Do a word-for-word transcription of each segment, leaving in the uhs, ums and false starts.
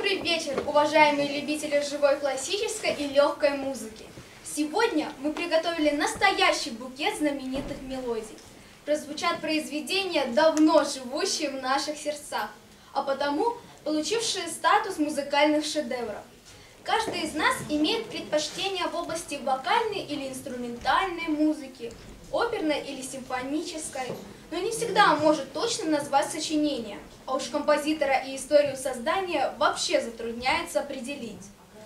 Добрый вечер, уважаемые любители живой классической и легкой музыки. Сегодня мы приготовили настоящий букет знаменитых мелодий. Прозвучат произведения, давно живущие в наших сердцах, а потому получившие статус музыкальных шедевров. Каждый из нас имеет предпочтение в области вокальной или инструментальной музыки, оперной или симфонической, но не всегда может точно назвать сочинение, а уж композитора и историю создания вообще затрудняется определить.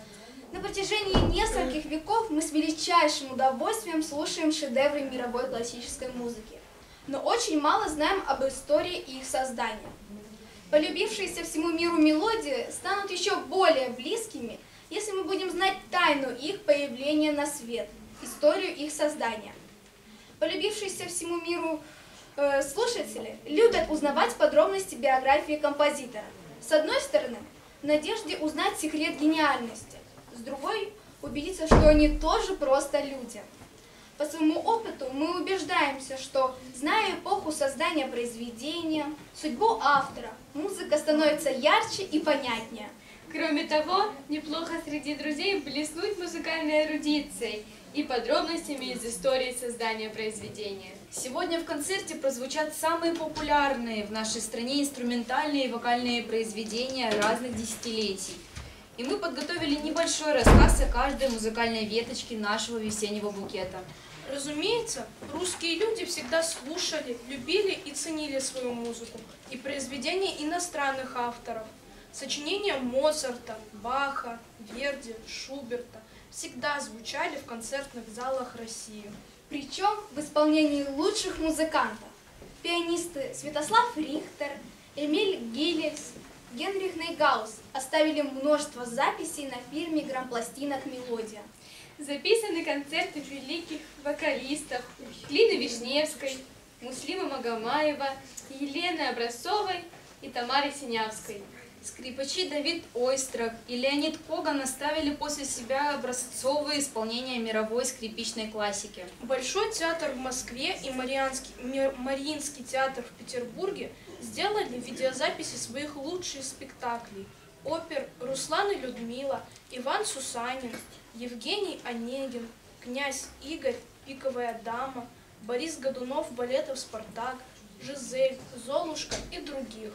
На протяжении нескольких веков мы с величайшим удовольствием слушаем шедевры мировой классической музыки, но очень мало знаем об истории их создания. Полюбившиеся всему миру мелодии станут еще более близкими, если мы будем знать тайну их появления на свет, историю их создания. Полюбившиеся всему миру э, слушатели любят узнавать подробности биографии композитора. С одной стороны, в надежде узнать секрет гениальности, с другой – убедиться, что они тоже просто люди. По своему опыту мы убеждаемся, что, зная эпоху создания произведения, судьбу автора, музыка становится ярче и понятнее. Кроме того, неплохо среди друзей блеснуть музыкальной эрудицией и подробностями из истории создания произведения. Сегодня в концерте прозвучат самые популярные в нашей стране инструментальные и вокальные произведения разных десятилетий. И мы подготовили небольшой рассказ о каждой музыкальной веточке нашего весеннего букета. Разумеется, русские люди всегда слушали, любили и ценили свою музыку и произведения иностранных авторов. Сочинения Моцарта, Баха, Верди, Шуберта всегда звучали в концертных залах России. Причем в исполнении лучших музыкантов. Пианисты Святослав Рихтер, Эмиль Гиллельс, Генрих Нейгаус оставили множество записей на фирме грампластинок «Мелодия». Записаны концерты великих вокалистов Лины Вишневской, Муслима Магомаева, Елены Образцовой и Тамары Синявской. Скрипачи Давид Ойстрах и Леонид Коган оставили после себя образцовые исполнения мировой скрипичной классики. Большой театр в Москве и Мариинский, Мариинский театр в Петербурге сделали видеозаписи своих лучших спектаклей. Опер «Руслан и Людмила», Иван Сусанин, Евгений Онегин, князь Игорь, «Пиковая дама», Борис Годунов балетов «Спартак», «Жизель», «Золушка» и других.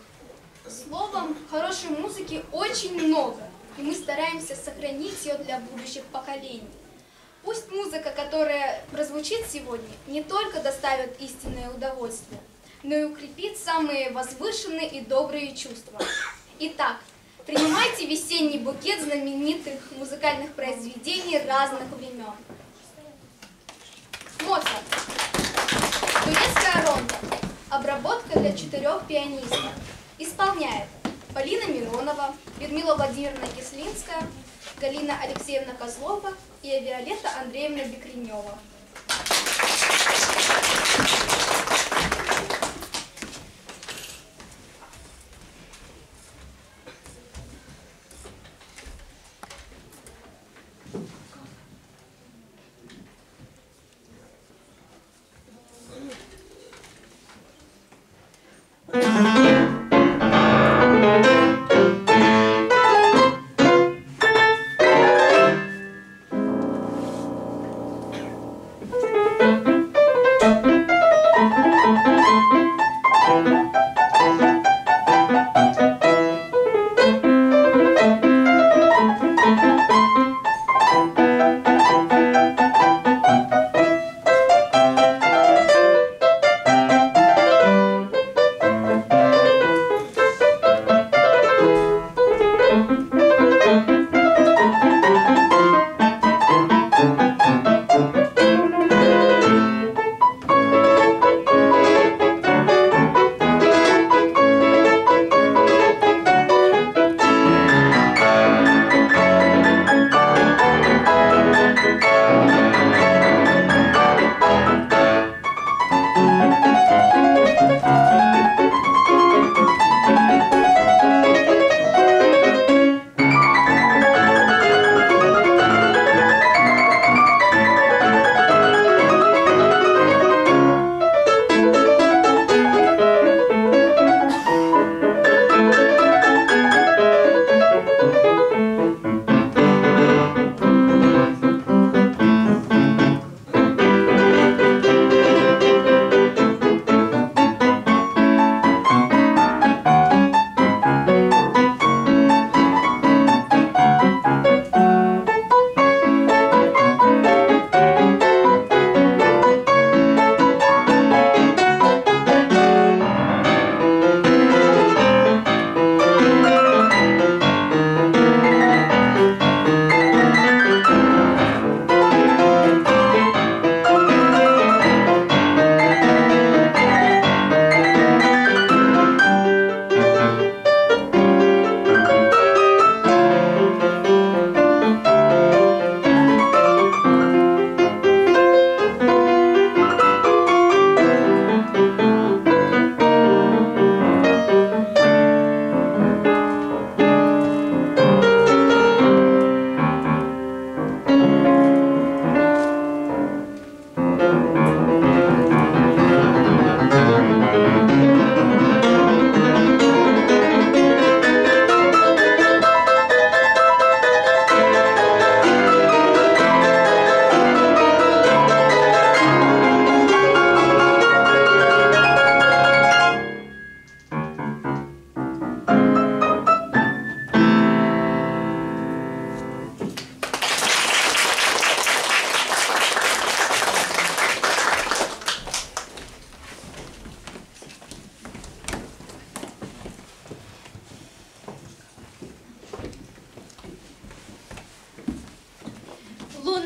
Словом, хорошей музыки очень много, и мы стараемся сохранить ее для будущих поколений. Пусть музыка, которая прозвучит сегодня, не только доставит истинное удовольствие, но и укрепит самые возвышенные и добрые чувства. Итак, принимайте весенний букет знаменитых музыкальных произведений разных времен. Моцарт. Турецкая ронда. Обработка для четырех пианистов. Исполняет Полина Миронова, Людмила Владимировна Кислинская, Галина Алексеевна Козлова и Виолетта Андреевна Бекренева.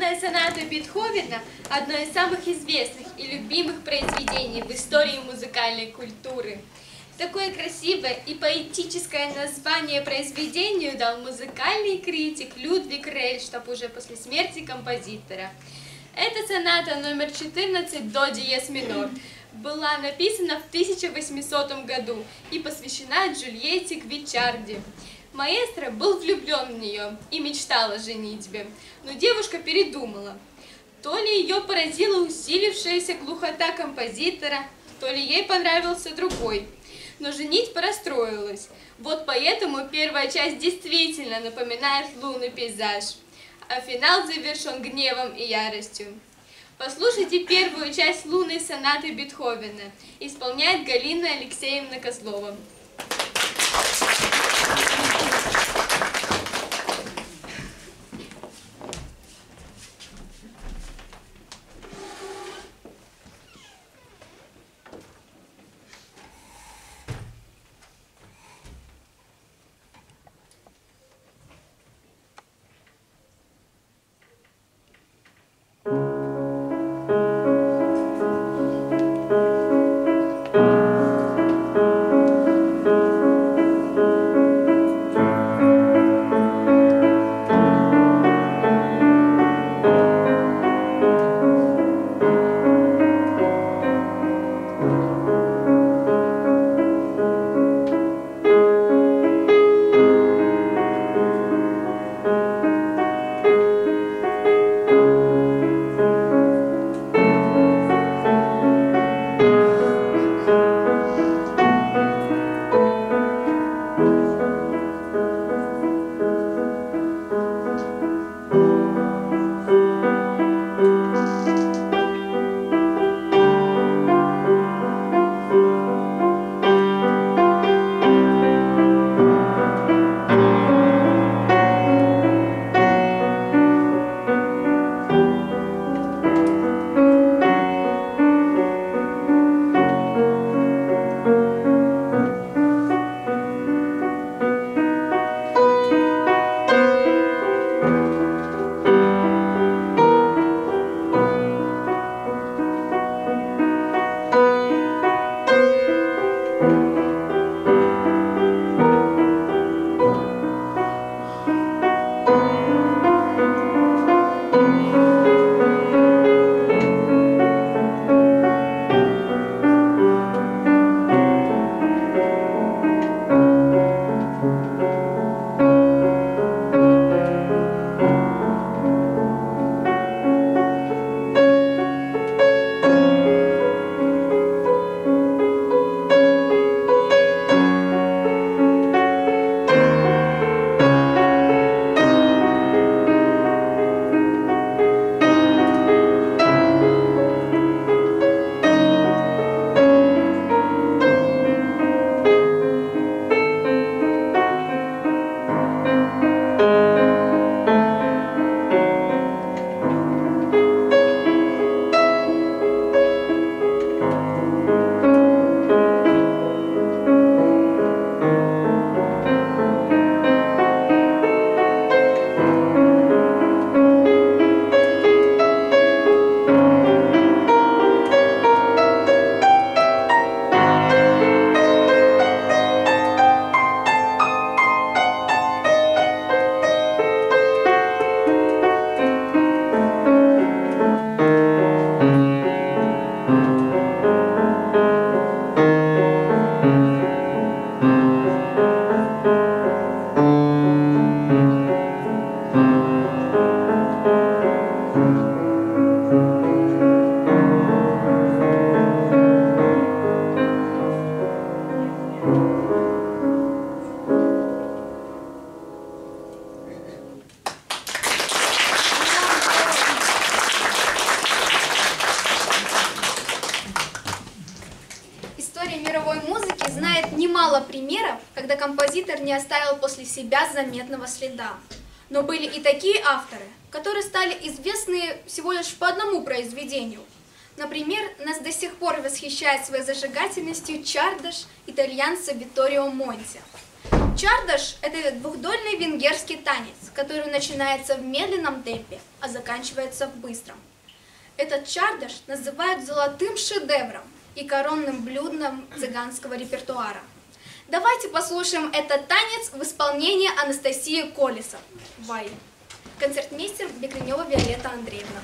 Лунная соната Бетховена – одно из самых известных и любимых произведений в истории музыкальной культуры. Такое красивое и поэтическое название произведению дал музыкальный критик Людвиг Рейхштадт уже после смерти композитора. Эта соната номер четырнадцать до диез минор была написана в тысяча восьмисотом году и посвящена Джульетте Гвиччарди. Маэстро был влюблен в нее и мечтал о женитьбе, но девушка передумала. То ли ее поразила усилившаяся глухота композитора, то ли ей понравился другой. Но женитьба расстроилась. Вот поэтому первая часть действительно напоминает лунный пейзаж, а финал завершен гневом и яростью. Послушайте первую часть лунной сонаты Бетховена. Исполняет Галина Алексеевна Козлова. немало примеров, когда композитор не оставил после себя заметного следа. Но были и такие авторы, которые стали известны всего лишь по одному произведению. Например, нас до сих пор восхищает своей зажигательностью чардаш итальянца Витторио Монти. Чардаш – это двухдольный венгерский танец, который начинается в медленном темпе, а заканчивается в быстром. Этот чардаш называют золотым шедевром и коронным блюдом цыганского репертуара. Давайте послушаем этот танец в исполнении Анастасии Колесов. Вай. Концертмейстер Бекренева Виолетта Андреевна.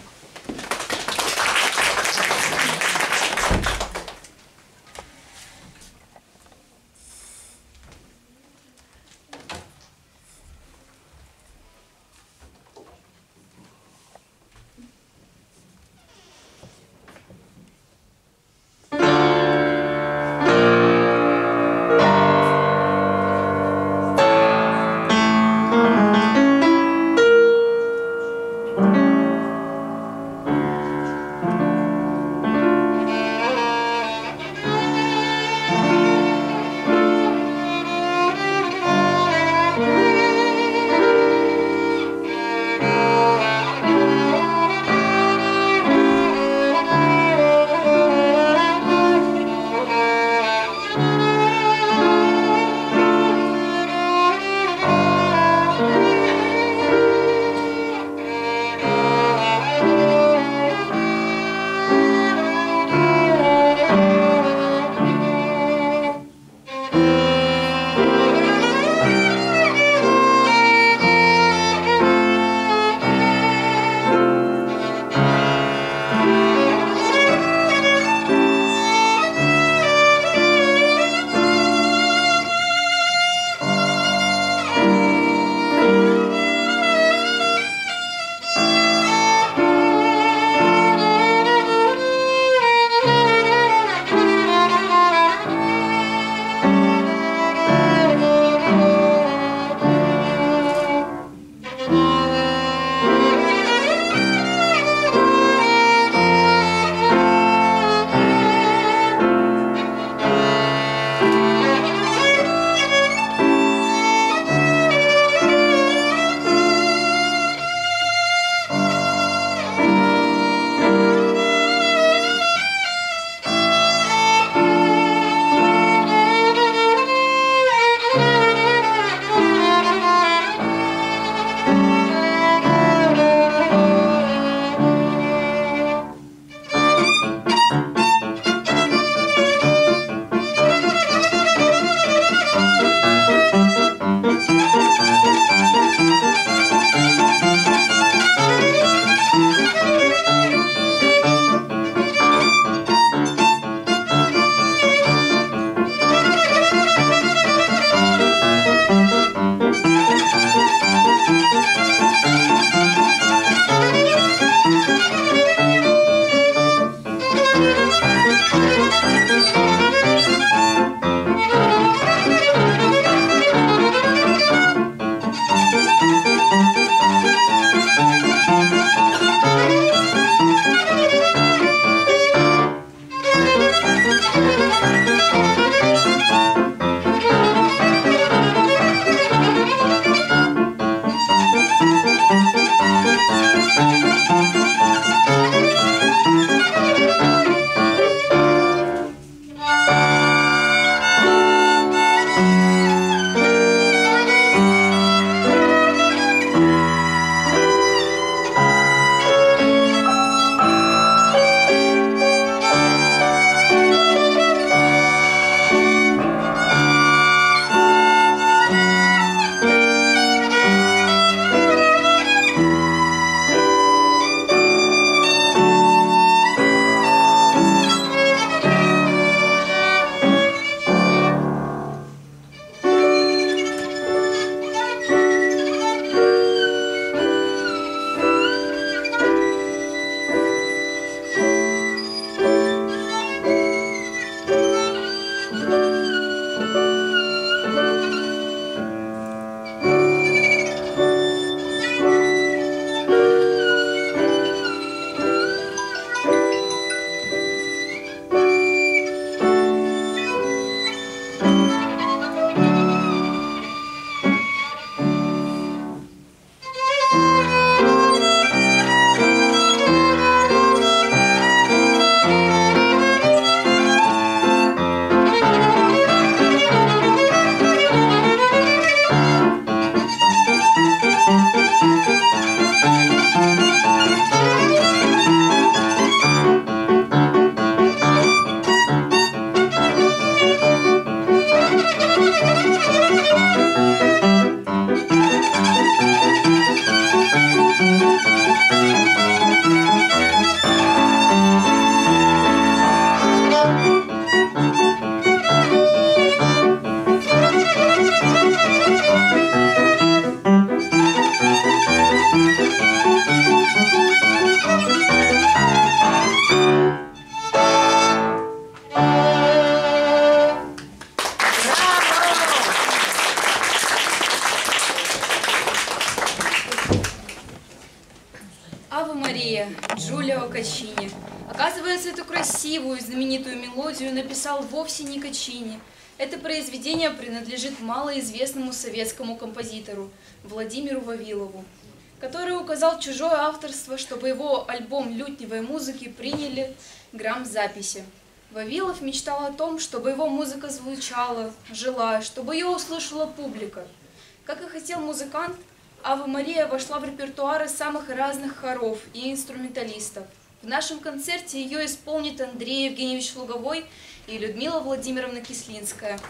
«Аве Мария» Джулио Качини. Оказывается, эту красивую и знаменитую мелодию написал вовсе не Качини. Это произведение принадлежит малоизвестному советскому композитору Владимиру Вавилову, который указал чужое авторство, чтобы его альбом лютневой музыки приняли грамзаписи. Вавилов мечтал о том, чтобы его музыка звучала, жила, чтобы ее услышала публика. Как и хотел музыкант, «Аве Мария» вошла в репертуары самых разных хоров и инструменталистов. В нашем концерте ее исполнит Андрей Евгеньевич Луговой и Людмила Владимировна Кислинская.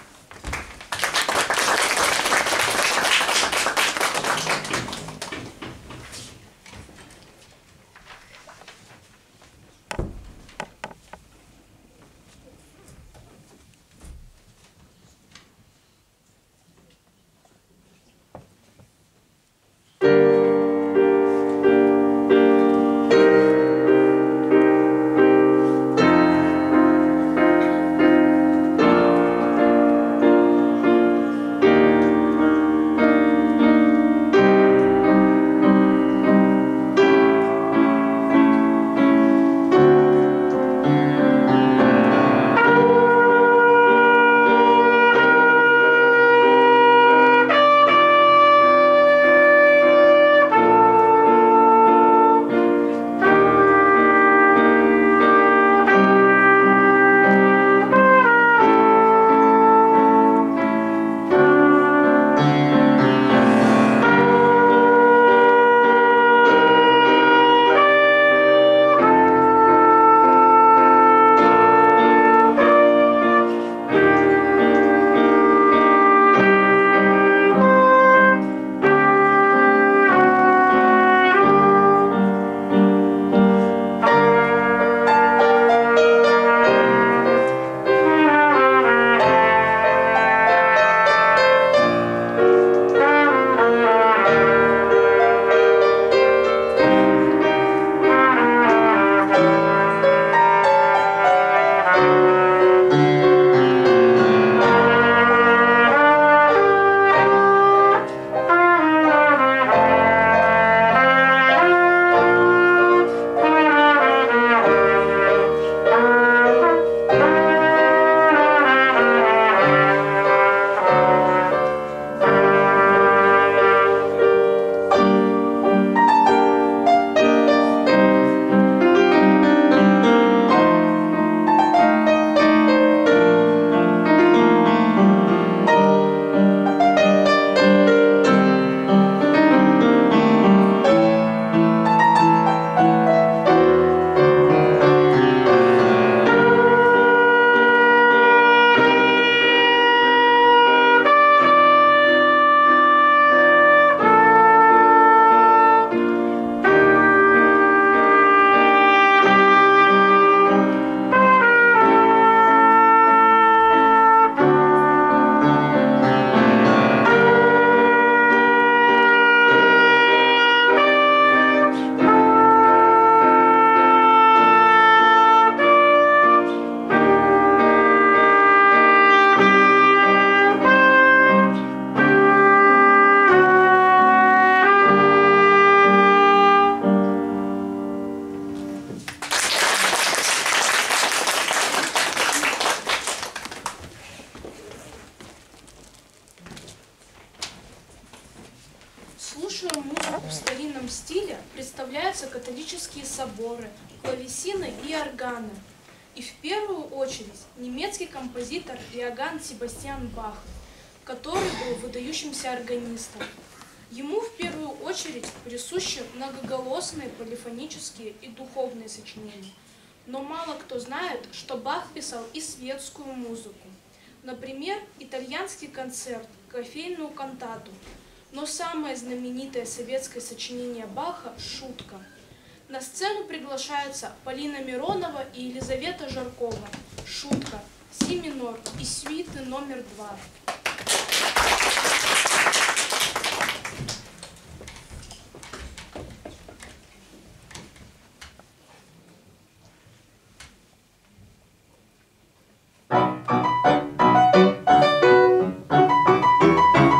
Слушая музыку в старинном стиле, представляются католические соборы, клавесины и органы. И в первую очередь немецкий композитор Иоганн Себастьян Бах, который был выдающимся органистом. Ему в первую очередь присущи многоголосные полифонические и духовные сочинения. Но мало кто знает, что Бах писал и светскую музыку. Например, итальянский концерт, кофейную кантату. Но самое знаменитое советское сочинение Баха – «Шутка». На сцену приглашаются Полина Миронова и Елизавета Жаркова. «Шутка», си минор и сюиты номер два.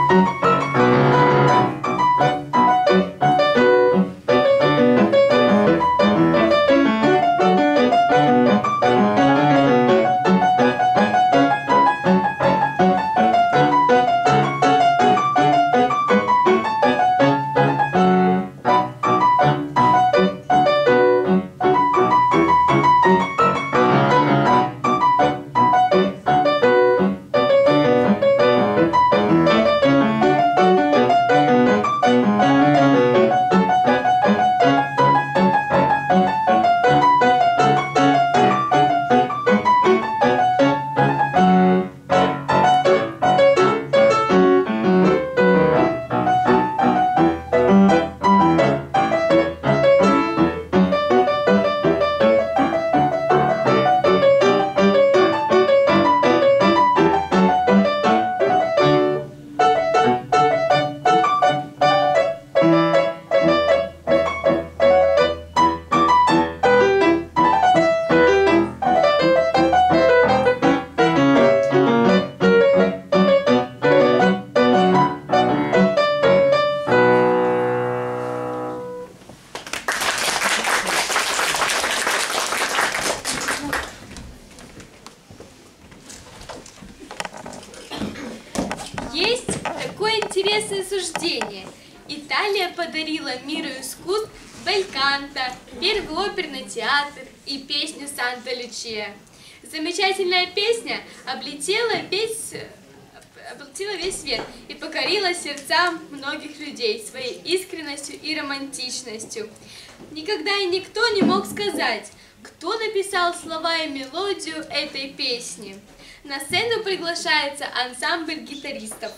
Thank you. осуждения. Италия подарила миру искусств бельканто, первый оперный театр и песню «Санта-Лючия». Замечательная песня облетела весь, облетела весь свет и покорила сердца многих людей своей искренностью и романтичностью. Никогда и никто не мог сказать, кто написал слова и мелодию этой песни. На сцену приглашается ансамбль гитаристов.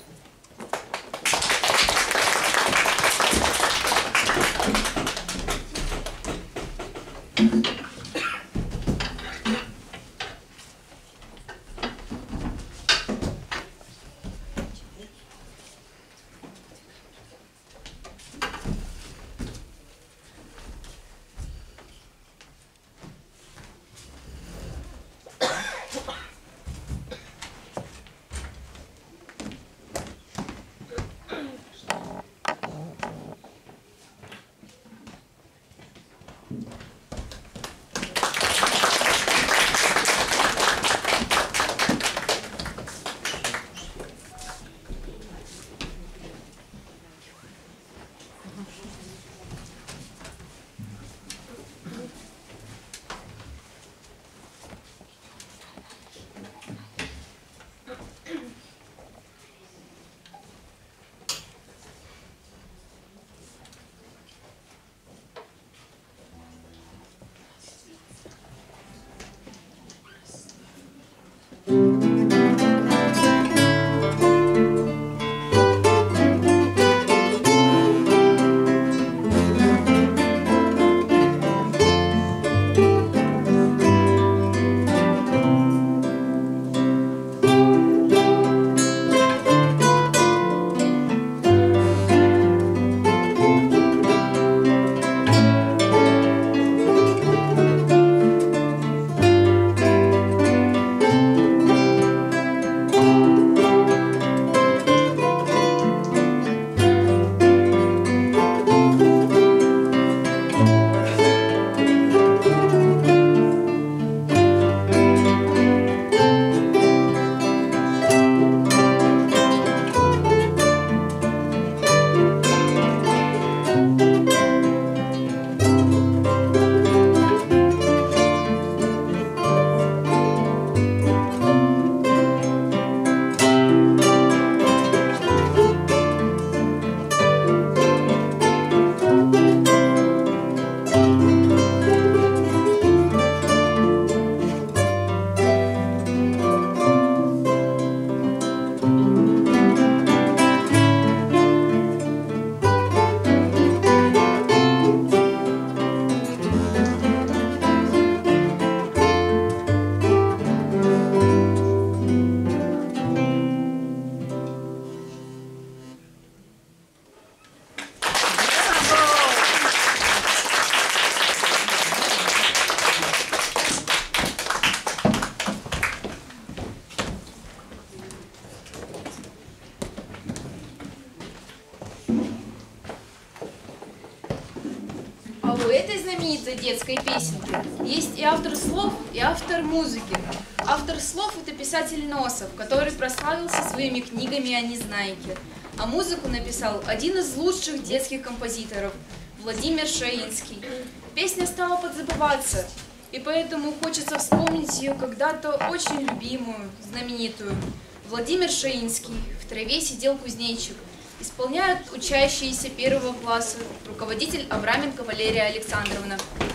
У этой знаменитой детской песенки есть и автор слов, и автор музыки. Автор слов – это писатель Носов, который прославился своими книгами о Незнайке. А музыку написал один из лучших детских композиторов – Владимир Шаинский. Песня стала подзабываться, и поэтому хочется вспомнить ее когда-то очень любимую, знаменитую. Владимир Шаинский «В траве сидел кузнечик». Исполняют учащиеся первого класса, руководитель Авраменко Валерия Александровна.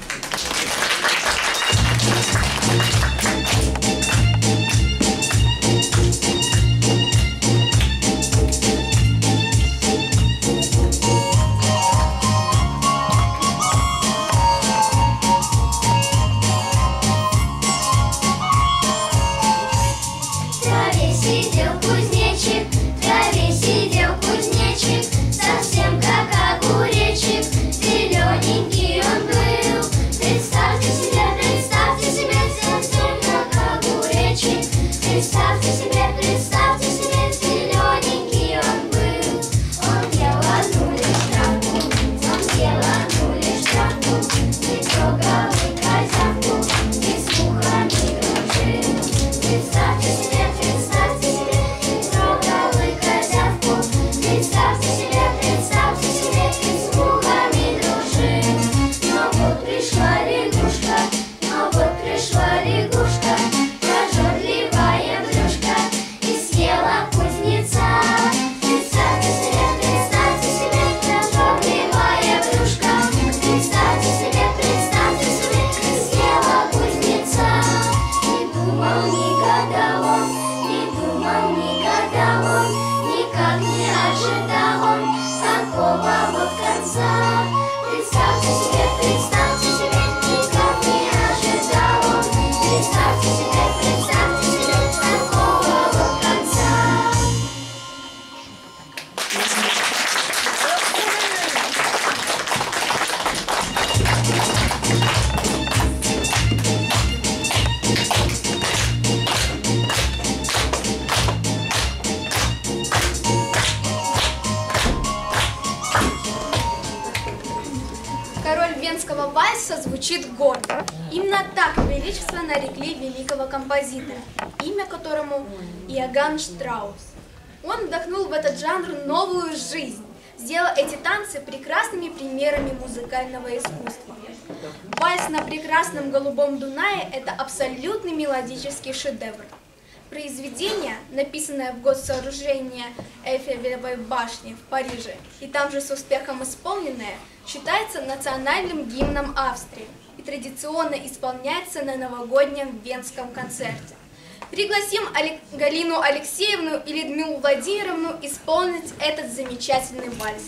В траве сидел кузнечик, в траве сидел кузнечик, совсем как огуречек, зелененький он был. Представьте себе, представьте себе, все венского вальса звучит гордо. Именно так величественно нарекли великого композитора, имя которому Иоганн Штраус. Он вдохнул в этот жанр новую жизнь, сделал эти танцы прекрасными примерами музыкального искусства. Вальс на прекрасном голубом Дунае – это абсолютный мелодический шедевр. Произведение, написанное в год сооружения Эйфелевой башни в Париже и там же с успехом исполненное, считается национальным гимном Австрии и традиционно исполняется на новогоднем венском концерте. Пригласим Галину Алексеевну и Людмилу Владимировну исполнить этот замечательный вальс.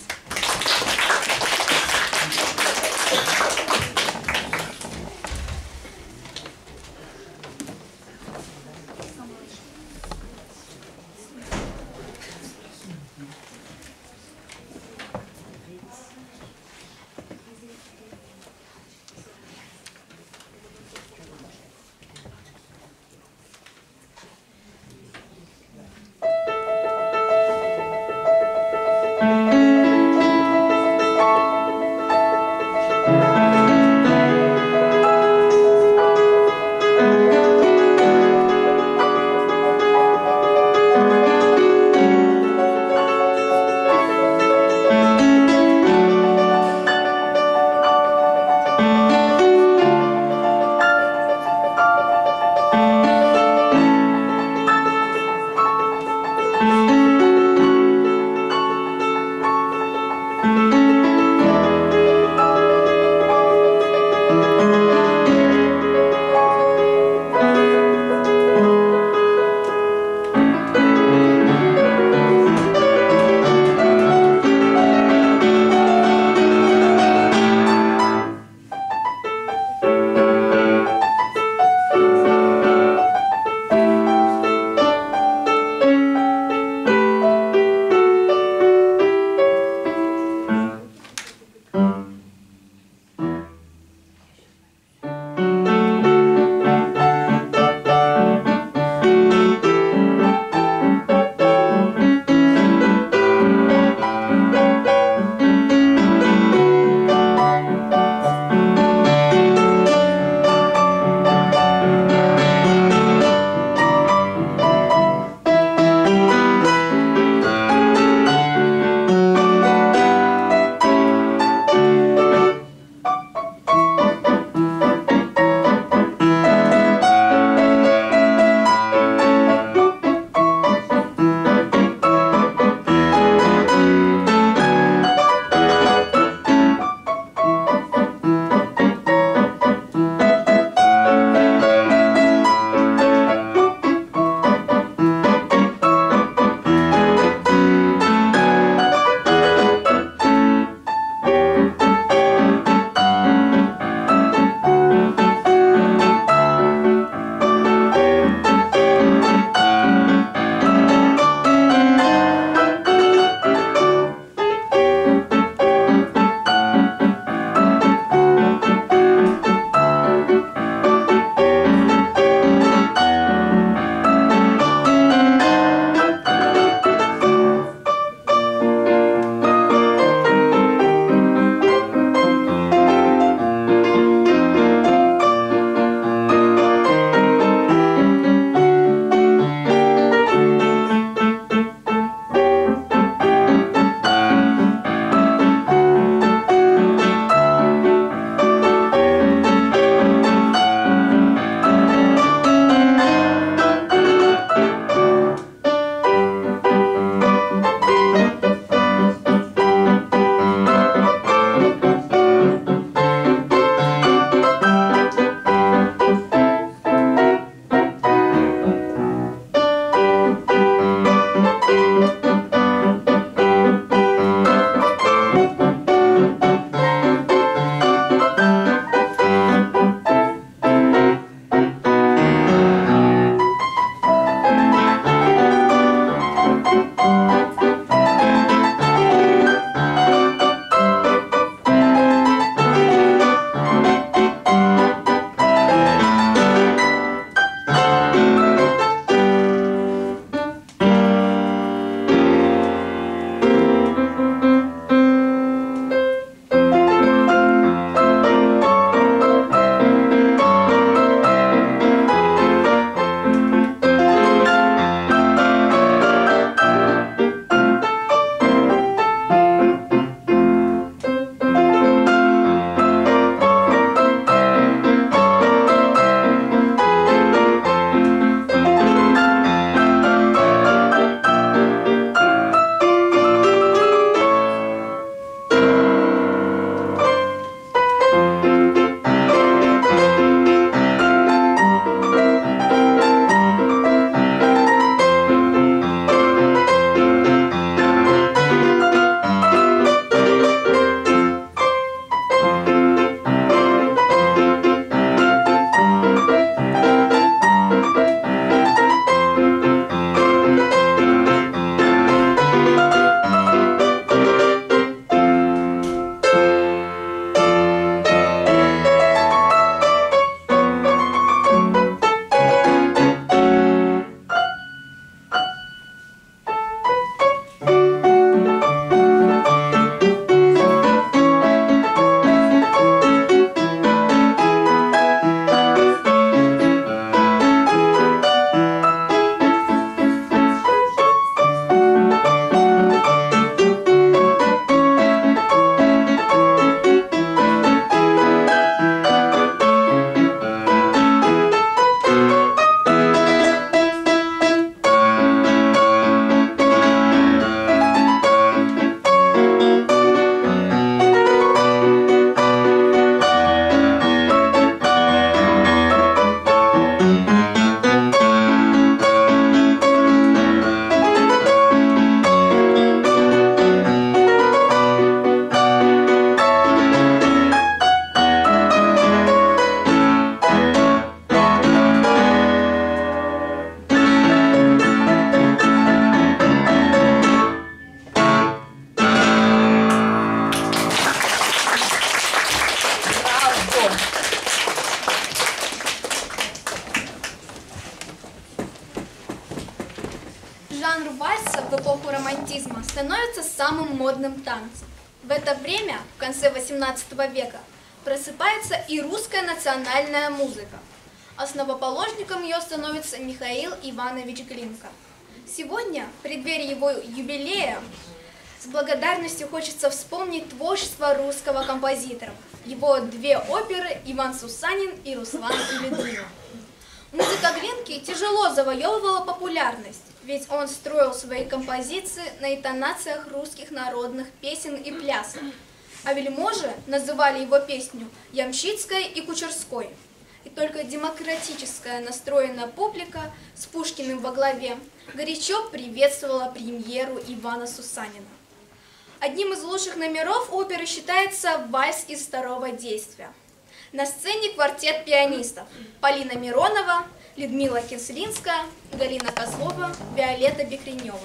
самым модным танцем. В это время, в конце восемнадцатого века, просыпается и русская национальная музыка. Основоположником ее становится Михаил Иванович Глинка. Сегодня, в преддверии его юбилея, с благодарностью хочется вспомнить творчество русского композитора. Его две оперы «Иван Сусанин» и «Руслан и Людмила». Музыка Глинки тяжело завоевывала популярность, ведь он строил свои композиции на интонациях русских народных песен и плясок. А вельможи называли его песню ямщицкой и кучерской. И только демократическая настроенная публика с Пушкиным во главе горячо приветствовала премьеру Ивана Сусанина. Одним из лучших номеров оперы считается вальс из второго действия. На сцене квартет пианистов: Полина Миронова, Людмила Кислинская, Галина Козлова, Виолетта Бекренева.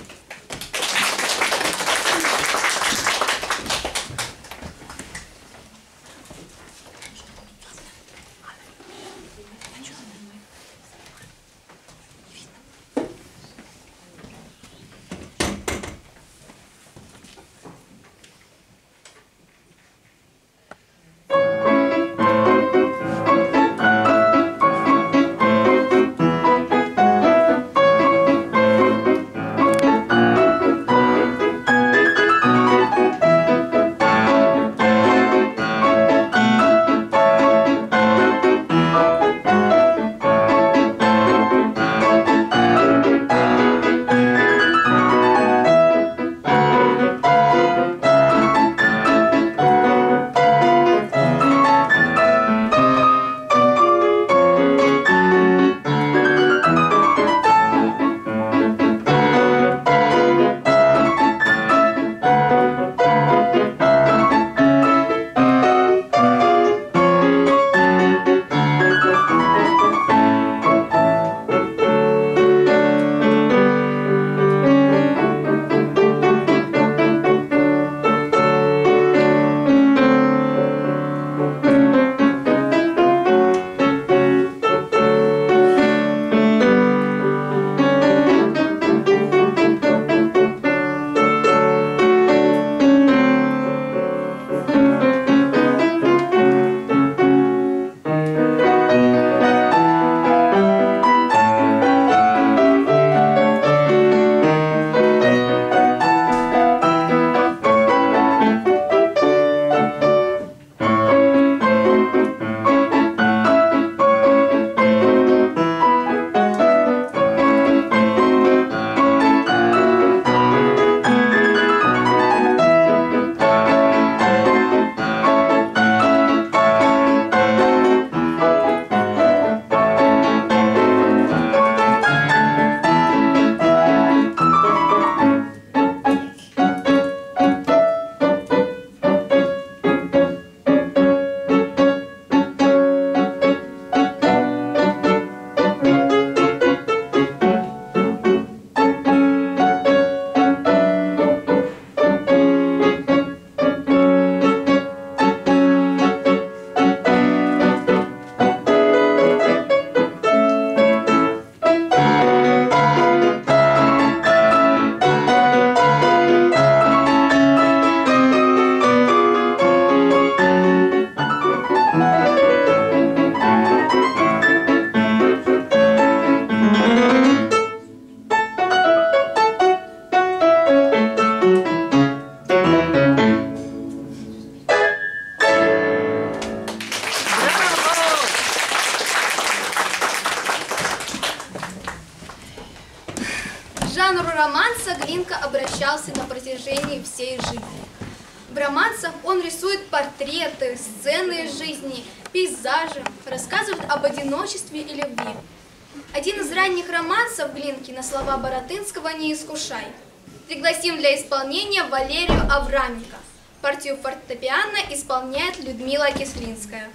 жанру романса Глинка обращался на протяжении всей жизни. В романсах он рисует портреты, сцены из жизни, пейзажи, рассказывает об одиночестве и любви. Один из ранних романсов Глинки на слова Баратынского «Не искушай». Пригласим для исполнения Валерию Авраменко. Партию фортепиано исполняет Людмила Кислинская.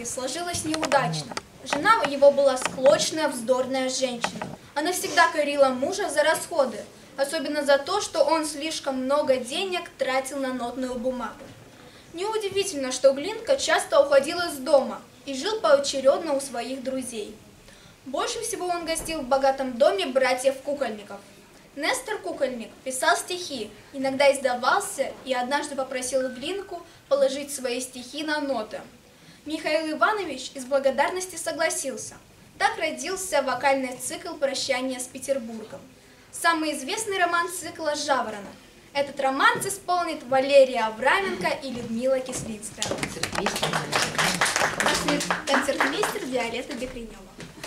сложилось неудачно. Жена его была склочная, вздорная женщина. Она всегда корила мужа за расходы, особенно за то, что он слишком много денег тратил на нотную бумагу. Неудивительно, что Глинка часто уходил из дома и жил поочередно у своих друзей. Больше всего он гостил в богатом доме братьев Кукольников. Нестор Кукольник писал стихи, иногда издавался и однажды попросил Глинку положить свои стихи на ноты. Михаил Иванович из благодарности согласился. Так родился вокальный цикл «Прощание с Петербургом». Самый известный роман цикла «Жаворонок». Этот романс исполнит Валерия Авраменко и Людмила Кислицкая. Концертмейстер Виолетта Бекренева.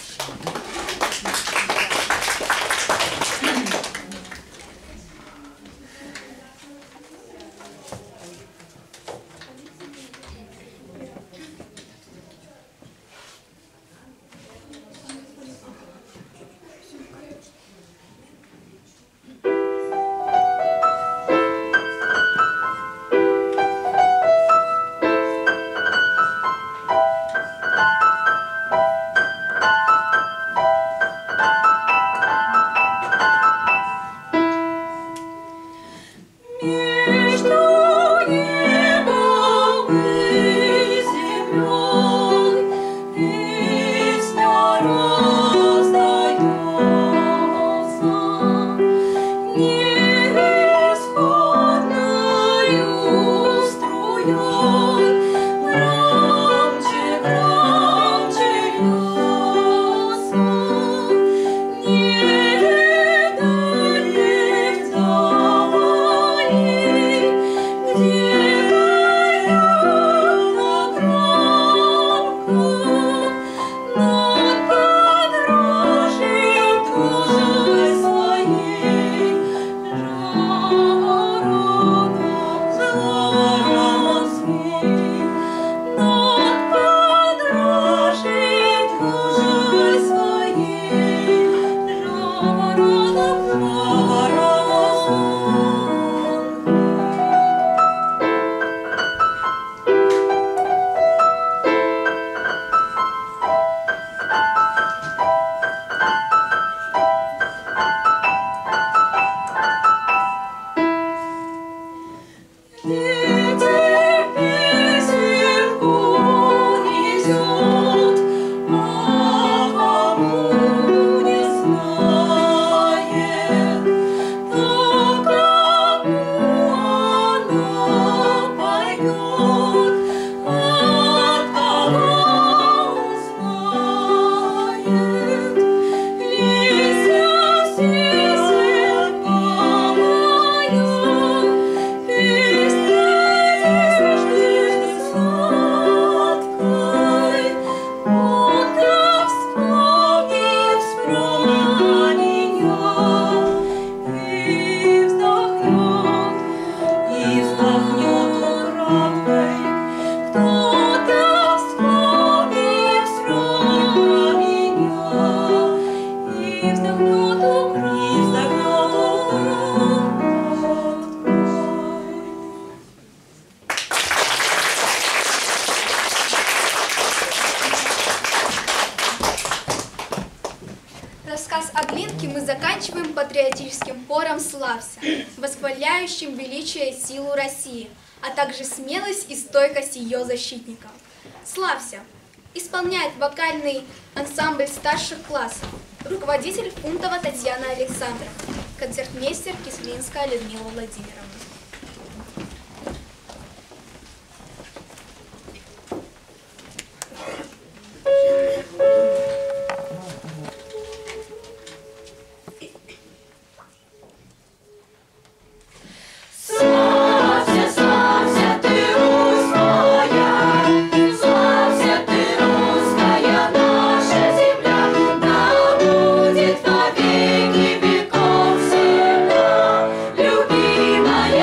Рассказ о Глинке мы заканчиваем патриотическим хором «Славься», восхваляющим величие и силу России, а также смелость и стойкость ее защитников. «Славься» исполняет вокальный ансамбль старших классов, руководитель Фунтова Татьяна Александровна, концертмейстер Кислинская Людмила Владимировна. Любимая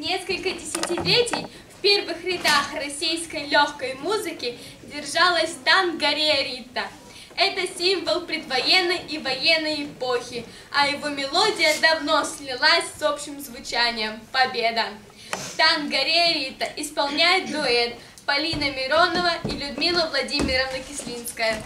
Несколько десятилетий в первых рядах российской легкой музыки держалась танго-Риа Рита. Это символ предвоенной и военной эпохи, а его мелодия давно слилась с общим звучанием «Победа». Танго-Риа Рита исполняет дуэт Полина Миронова и Людмила Владимировна Кислинская.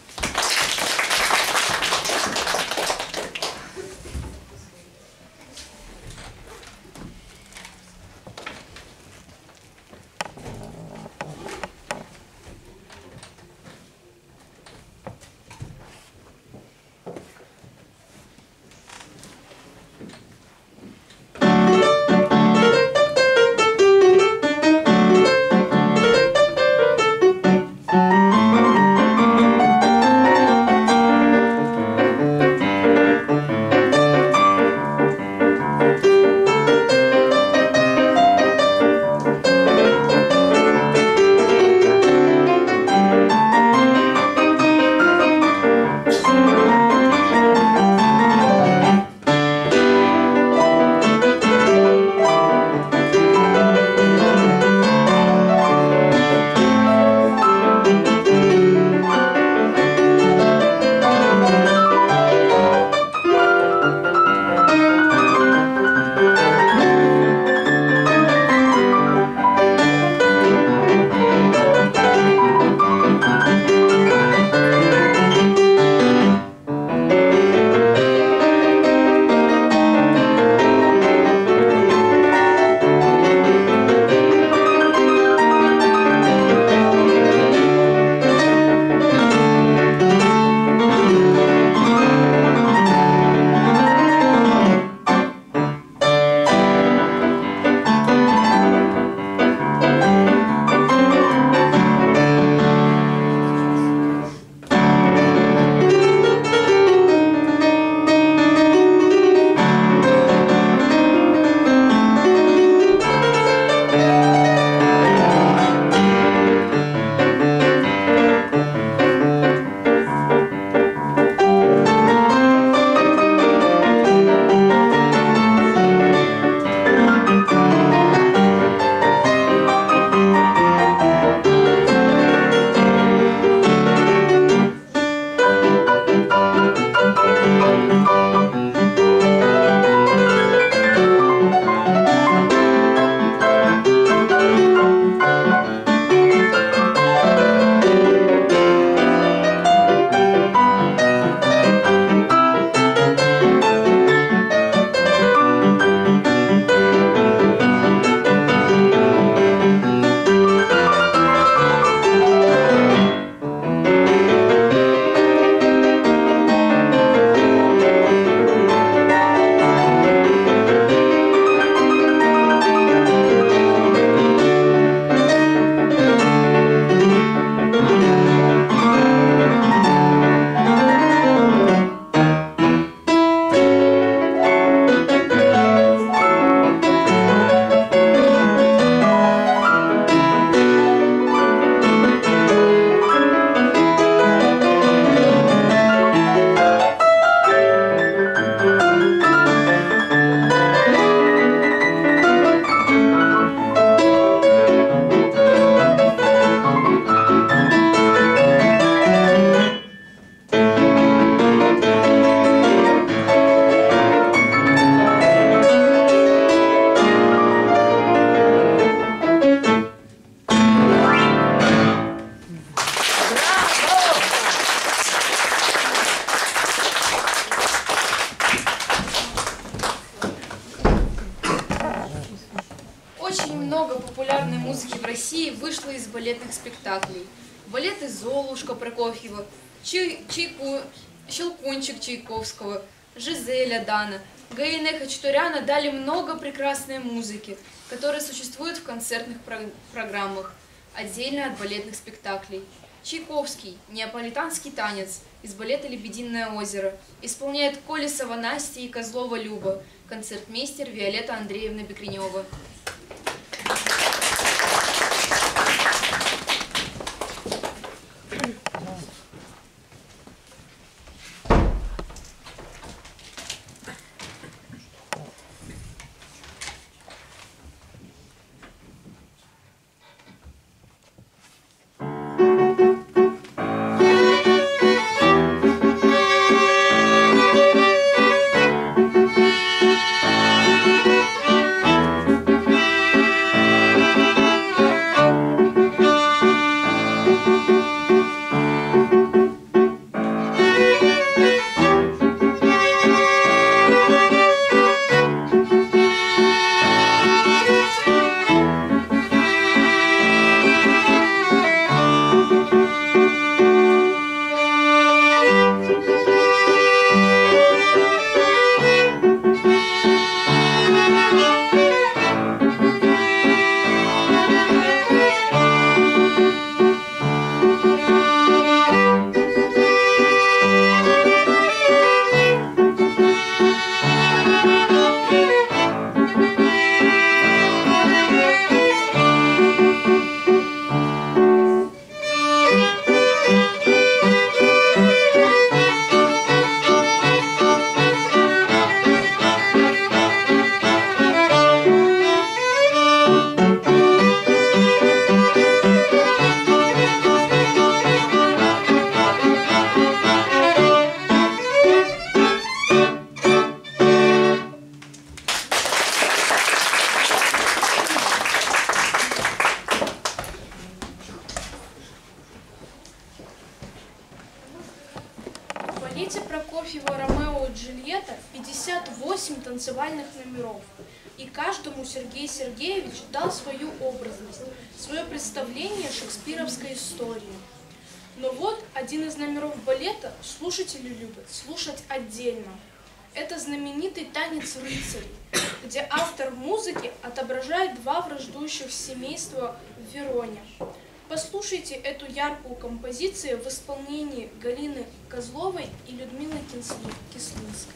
много популярной музыки в России вышло из балетных спектаклей. Балеты «Золушка» Прокофьева, Чай, Чайку, «Щелкунчик» Чайковского, «Жизель» Адана, Гаине Хачатуряна дали много прекрасной музыки, которая существует в концертных про программах, отдельно от балетных спектаклей. Чайковский «Неаполитанский танец» из балета «Лебединое озеро» исполняет Колесова Настя и Козлова Люба, концертмейстер Виолетта Андреевна Бекренева. номеров. И каждому Сергей Сергеевич дал свою образность, свое представление шекспировской истории. Но вот один из номеров балета слушатели любят слушать отдельно. Это знаменитый танец рыцарей, где автор музыки отображает два враждующих семейства в Вероне. Послушайте эту яркую композицию в исполнении Галины Козловой и Людмилы Кислинской.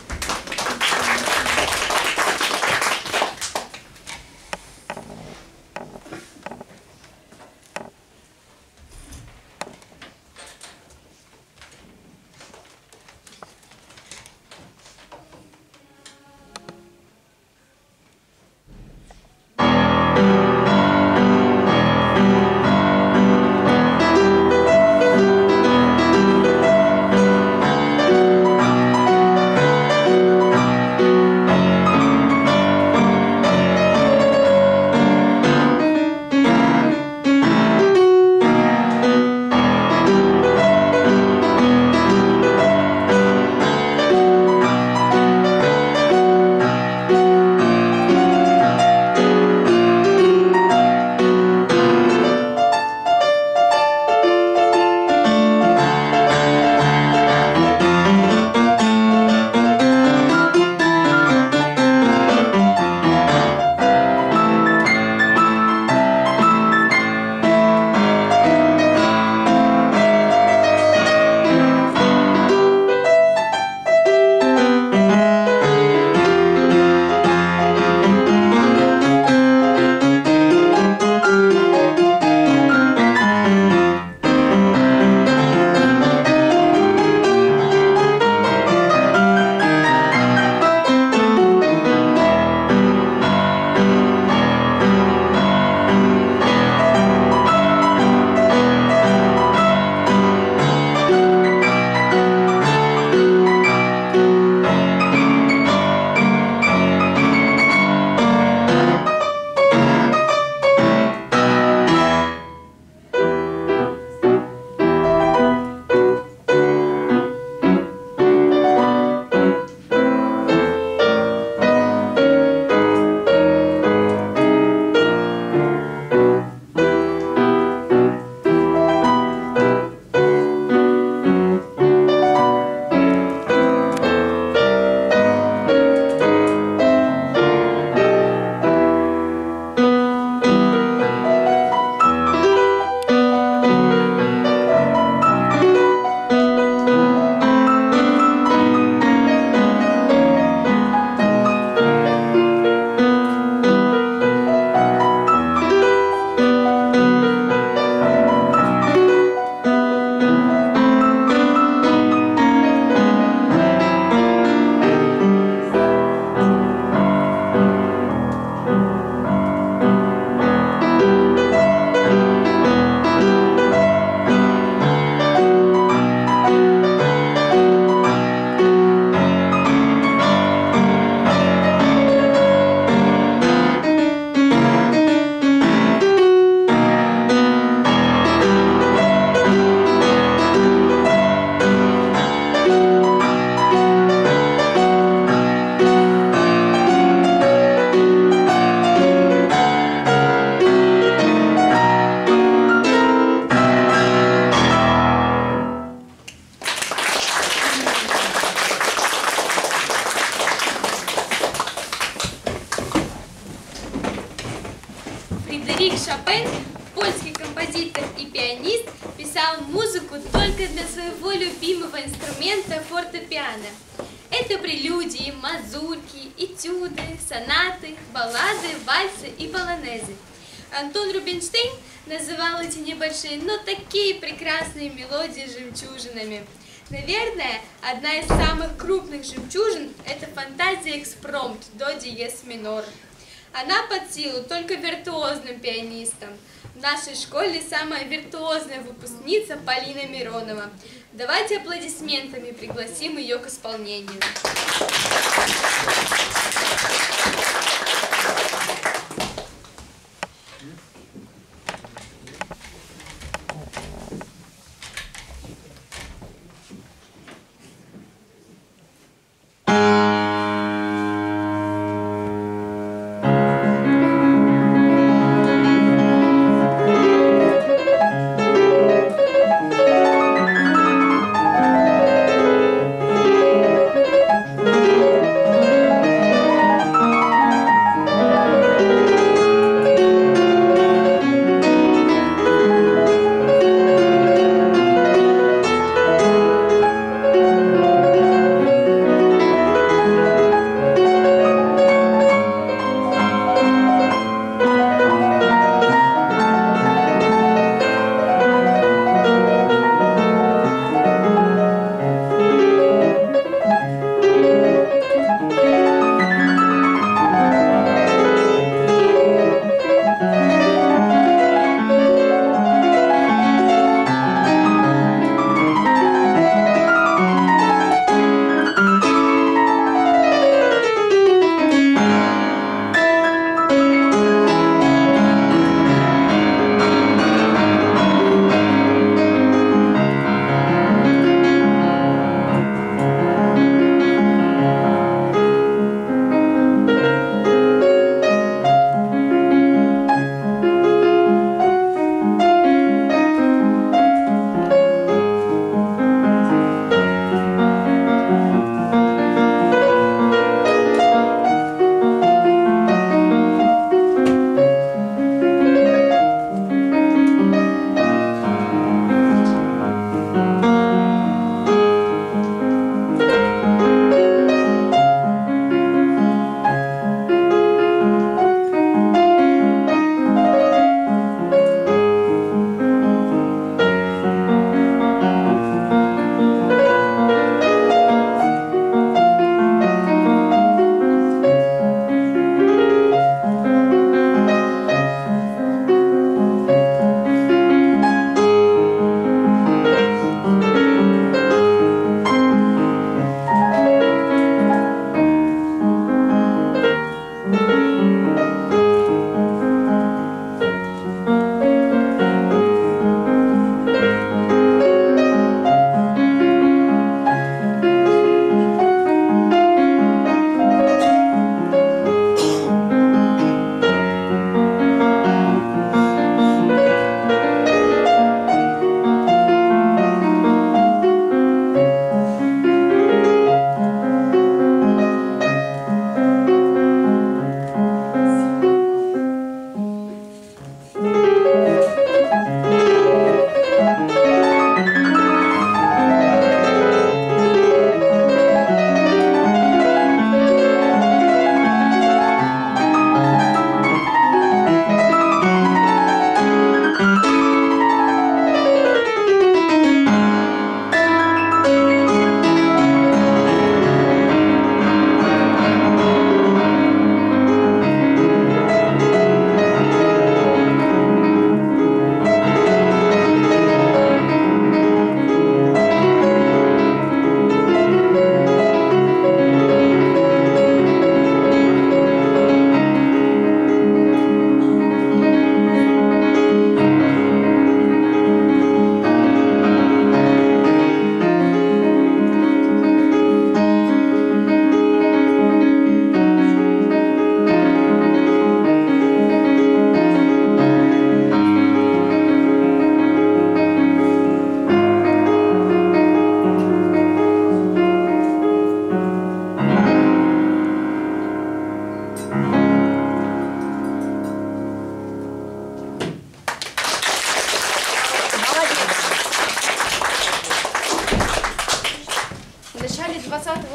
Фредерик Шопен, польский композитор и пианист, писал музыку только для своего любимого инструмента фортепиано. Это прелюдии, мазурки, этюды, сонаты, баллады, вальсы и полонезы. Антон Рубинштейн называл эти небольшие, но такие прекрасные мелодии жемчужинами. Наверное, одна из самых крупных жемчужин – это фантазия экспромт до диез минор. Она под силу только виртуозным пианистам. В нашей школе самая виртуозная выпускница Полина Миронова. Давайте аплодисментами пригласим ее к исполнению.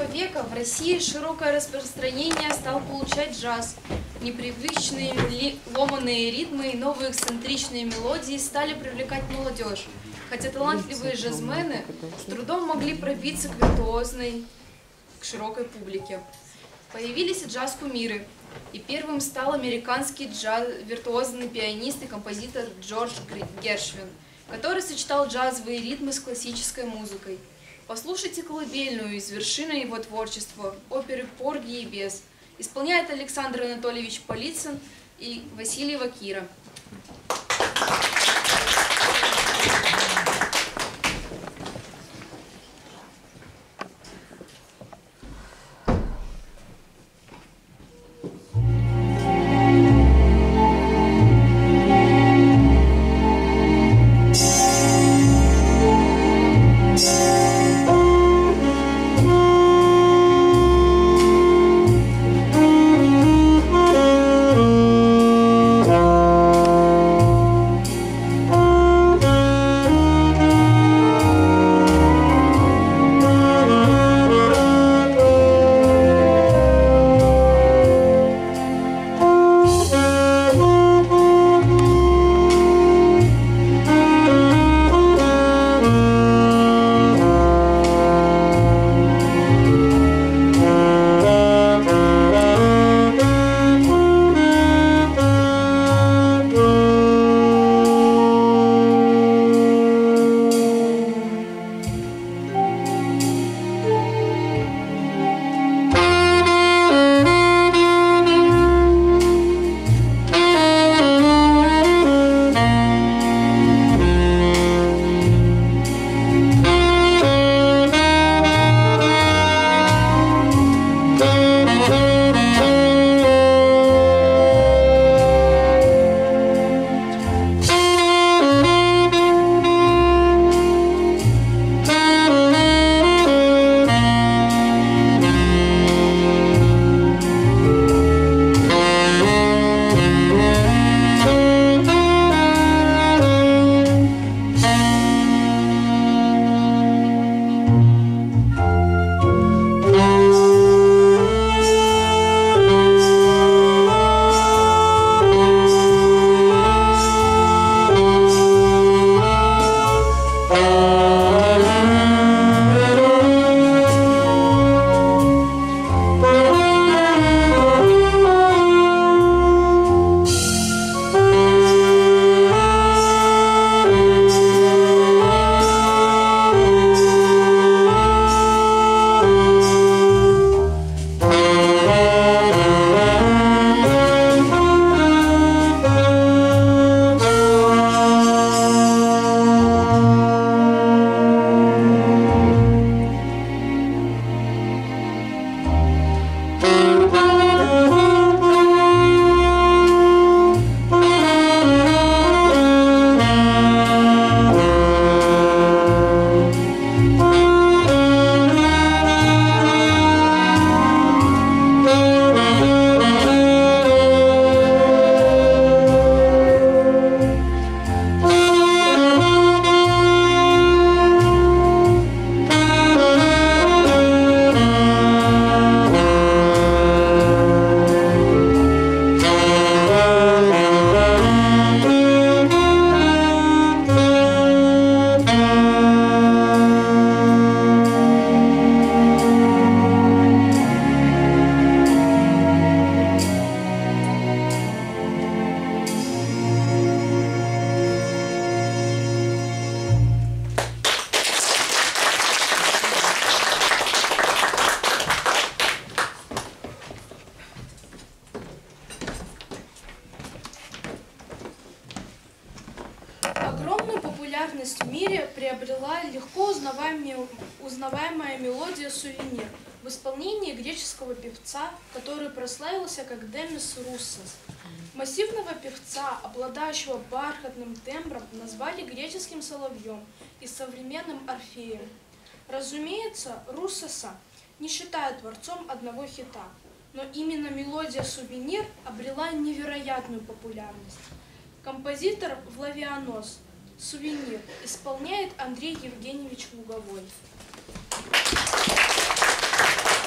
века в России широкое распространение стал получать джаз. Непривычные ли- ломаные ритмы и новые эксцентричные мелодии стали привлекать молодежь, хотя талантливые джазмены с трудом могли пробиться к виртуозной, к широкой публике. Появились и джаз-кумиры, и первым стал американский джаз, виртуозный пианист и композитор Джордж Гершвин, который сочетал джазовые ритмы с классической музыкой. Послушайте колыбельную из вершины его творчества, оперы «Порги и бес». Исполняет Александр Анатольевич Полицын и Васильева Кира. популярность в мире приобрела легко узнаваемая, узнаваемая мелодия «Сувенир» в исполнении греческого певца, который прославился как Демис Руссос. Массивного певца, обладающего бархатным тембром, назвали греческим соловьем и современным Орфеем. Разумеется, Руссоса не считают творцом одного хита, но именно мелодия «Сувенир» обрела невероятную популярность. Композитор Флавианос «Сувенир» исполняет Андрей Евгеньевич Луговой.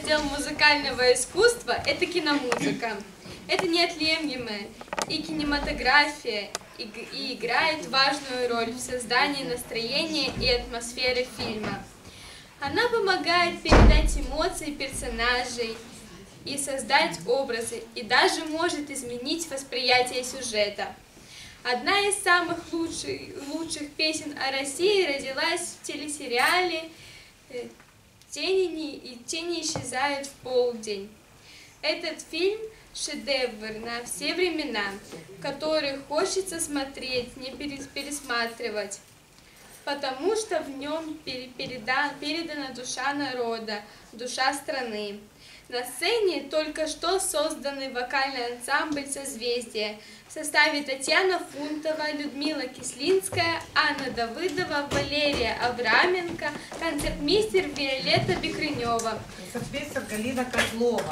раздел музыкального искусства – это киномузыка. Это неотъемлемая и кинематография, и, и играет важную роль в создании настроения и атмосферы фильма. Она помогает передать эмоции персонажей и создать образы, и даже может изменить восприятие сюжета. Одна из самых лучших, лучших песен о России родилась в телесериале «Тени, и тени исчезают в полдень». Этот фильм – шедевр на все времена, который хочется смотреть, не пересматривать, потому что в нем передан, передана душа народа, душа страны. На сцене только что созданный вокальный ансамбль «Созвездие» в составе Татьяна Фунтова, Людмила Кислинская, Анна Давыдова, Валерия Авраменко, концертмейстер Виолетта Бекрынева. Концертмейстер Галина Козлова.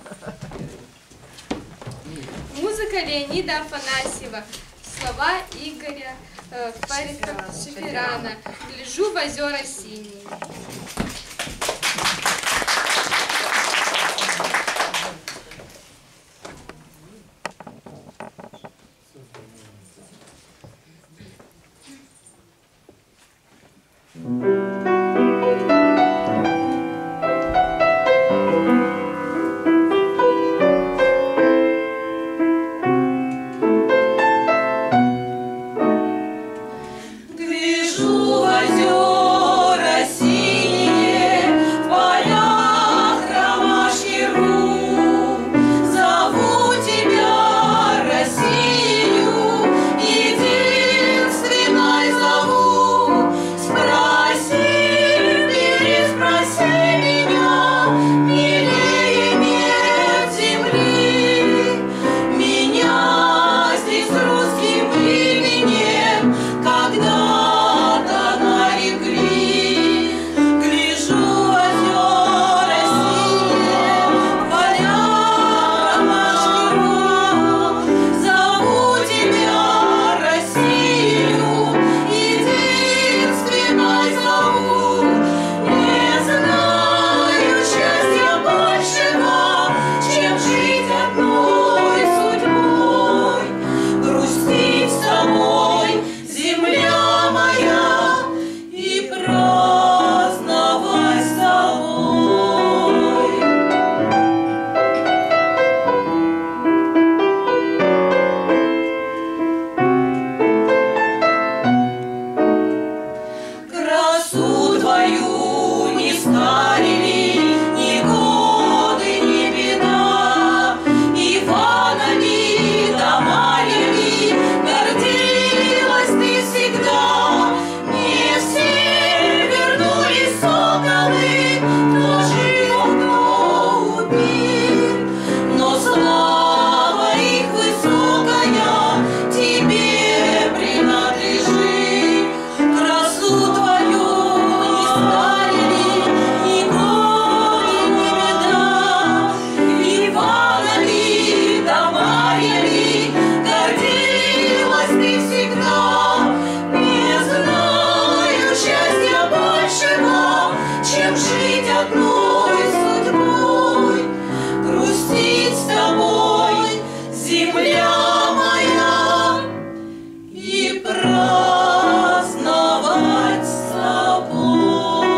Музыка Леонида Афанасьева, слова Игоря э, Фариха Шеферана. «Гляжу в озера синие». Гляжу в озера синие, в полях ромашки рву. Зову тебя, Россию, единственной зову. Спроси, переспроси меня, милее нет земли. Меня здесь русским именем когда-то нарекли. Гляжу в озера синие, в полях ромашки рву. Зову тебя, Россию, единственной зову. Не знаю счастья большего, чем жить одной судьбой. Грустить с тобой, земля моя, и праздновать с тобой. Красу твою не старили ни годы, ни беда. Иванами да Марьями гордилась ты всегда. Не все вернулись соколы, кто жил, кто убил, но слава их высокая тебе принадлежит. Красу твою не старили ни годы, ни беда. Иванами да Марьями гордилась ты всегда. Не знаю счастья большего, чем жить одной судьбой. Грустить с тобой, земля моя, и праздновать с тобой.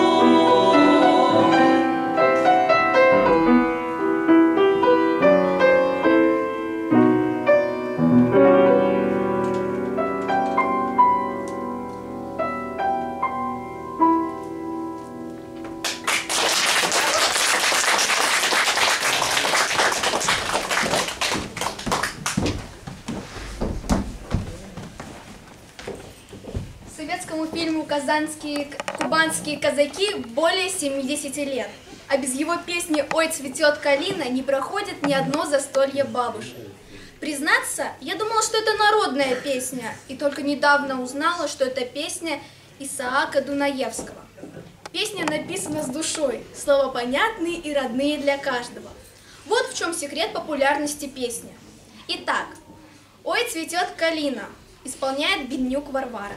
Советскому фильму «Казанские, кубанские казаки» более семидесяти лет. А без его песни «Ой, цветет калина» не проходит ни одно застолье бабушек. Признаться, я думала, что это народная песня, и только недавно узнала, что это песня Исаака Дунаевского. Песня написана с душой, слова понятные и родные для каждого. Вот в чем секрет популярности песни. Итак, «Ой, цветет калина» исполняет Беднюк Варвара.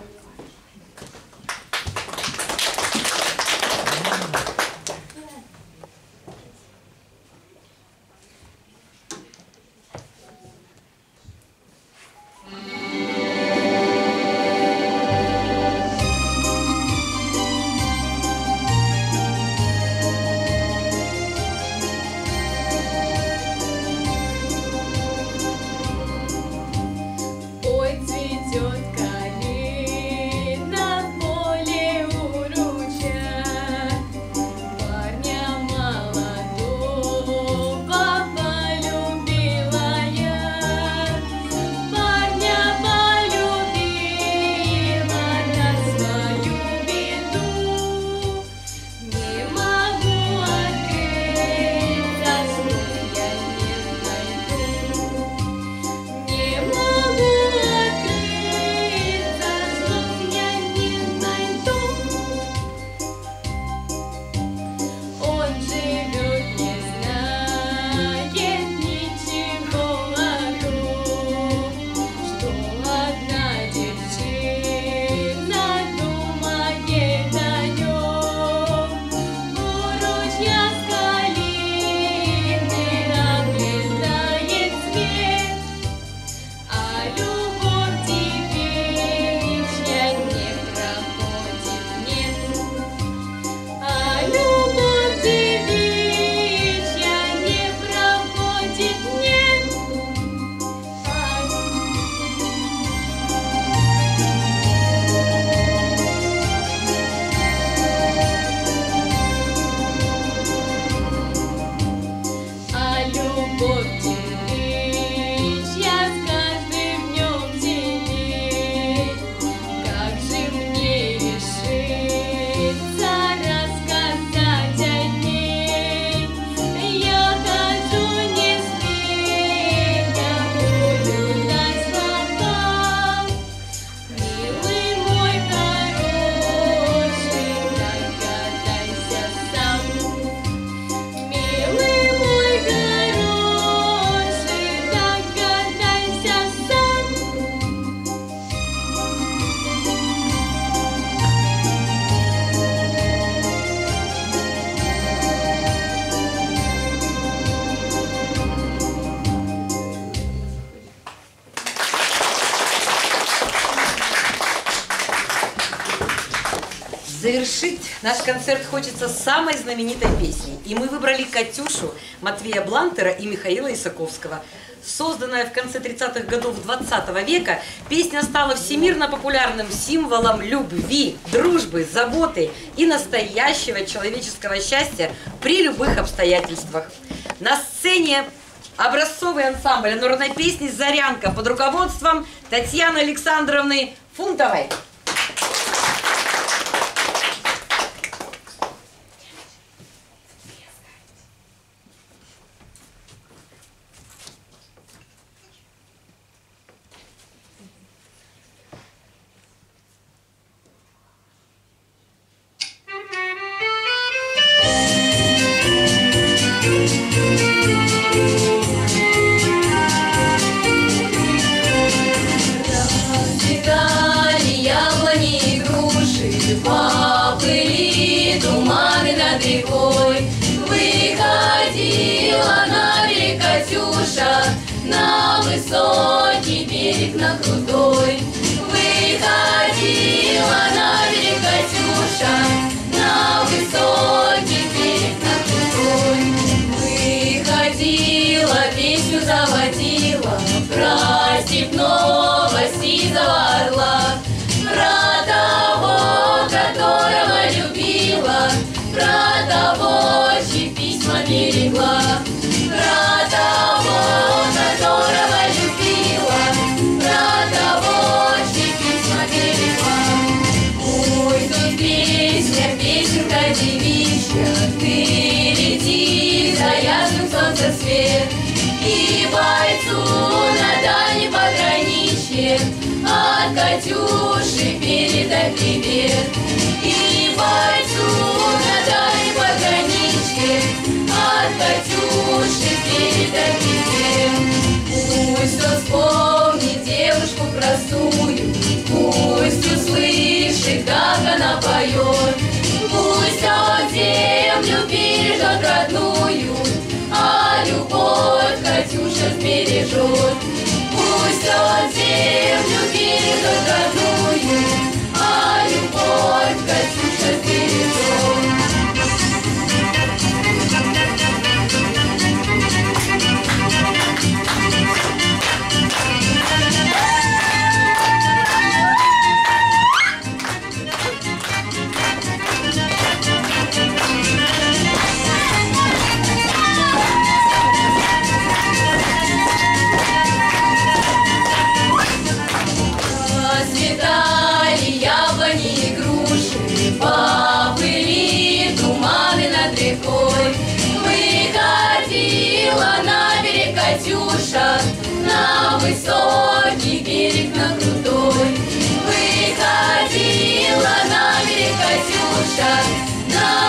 Завершить наш концерт хочется самой знаменитой песней. И мы выбрали «Катюшу» Матвея Блантера и Михаила Исаковского. Созданная в конце тридцатых годов двадцатого века, песня стала всемирно популярным символом любви, дружбы, заботы и настоящего человеческого счастья при любых обстоятельствах. На сцене образцовый ансамбль народной песни «Зарянка» под руководством Татьяны Александровны Фунтовой. Поплыли туманы над рекой, выходила на берег Катюша, на высокий берег, на крутой. Выходила на берег Катюша, на высокий берег, на крутой. Выходила, песню заводила про степного сизого орла, про того, которого любила, про того, чьи письма берегла, про того, которого любила, про того, чьи письма берегла. Ой, тут песня, песенка девичья, ты лети за ясным солнцем свет, и бойцу на дальнем пограничье от Катюши передай привет. И бойцу на дальнем пограничье от Катюши передай привет. Пусть он вспомнит девушку простую, пусть услышит, как она поет, пусть он землю бережет родную, а любовь Катюша сбережет. Пусть он землю бережет родную, а любовь Катюша сбережет. Поплыли туманы над рекой, выходила на берег Катюша, на высокий берег, на крутой. Выходила на берег Катюша, на